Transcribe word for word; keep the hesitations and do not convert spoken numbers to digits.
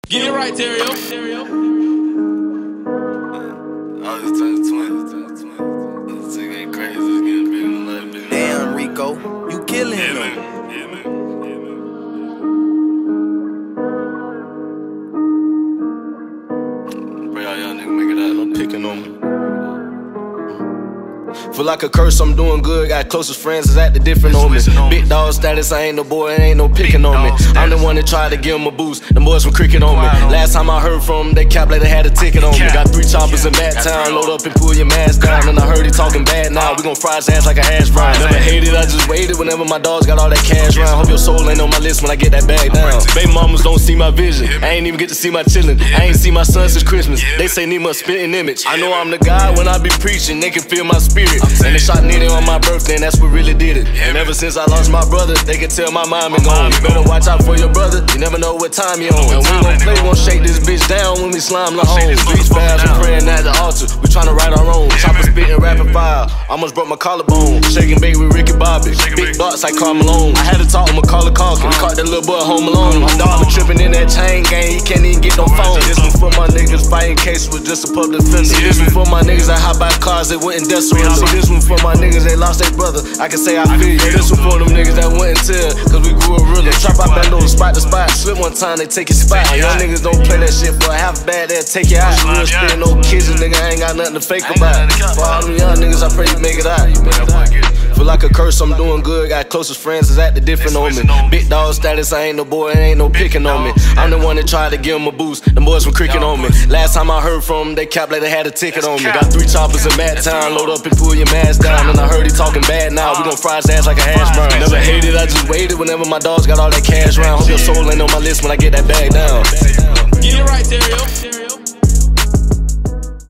Get it right, Terrio. Terrio. I was turning twenty. This thing ain't crazy. It's getting bigger than life, bigger. Damn, Rico, you killing Yeah, them. man. Yeah, man. Yeah, man. Pray all y'all niggas make it out. No picking on me. Feel like a curse, I'm doing good. Got closest friends is acting different on me. Big dog status, I ain't no boy, ain't no picking on me. I'm the one that tried to give him a boost. The boys from cricket on me. Last time I heard from him, they cap like they had a ticket on me. Got three choppers in Bat Town, load up and pull your mask down. And I heard he talking bad now. We gon' fry his ass like a hash brown. Never hated, I just waited whenever my dogs got all that cash round. Hope your soul ain't on my list when I get that bag down. Baby mamas don't see my vision. I ain't even get to see my chillin'. I ain't see my son since Christmas. They say need my spitting image. I know I'm the guy when I be preaching. They can feel my spirit. And they shot needed on my birthday, and that's what really did it. And ever since I lost my brother, they can tell my mind been gone. You better watch out for your brother, you never know what time you on. And we gon' play, gon' shake this bitch down when we slime the home. Beach baths, we praying at the altar, we tryna write our own. Chopper spitting rapid fire, almost broke my collarbone. Shaking bait with Ricky Bobby, big thoughts like Karl Malone. I had to talk with Macaulay Culkin, we caught that little boy home alone. My dog been tripping in that chain gang, he can't even get no phone. This one for my niggas fighting case with just a public defender. This one for my niggas that hop out cars, they went in desperate. So this one for my niggas they lost their brother, I can say I feel you. This one for them niggas that went and tell, cause we grew a realer. Trap out that little spot to spot, slip one time, they take your spot. Young niggas don't play that shit for a half bad, they'll take you out. Real spin, no kids, nigga, I ain't got nothing to fake about. For all them young niggas, I pray you make it out. Feel like a curse, I'm doing good. Got closest friends is acting different on me. Big dog status, I ain't no boy, ain't no picking on me. I'm the one that tried to give him a boost. The boys from cricket on me. Last time I heard from him, they cap like they had a ticket on me. Got three choppers in Bat Town, load up and pull your mask down. And I heard he talking bad now. We gon' fry his ass like a hash brown. Never hated, I just waited whenever my dogs got all that cash round. Hope your soul ain't on my list when I get that bag down. Get it right, Terrio.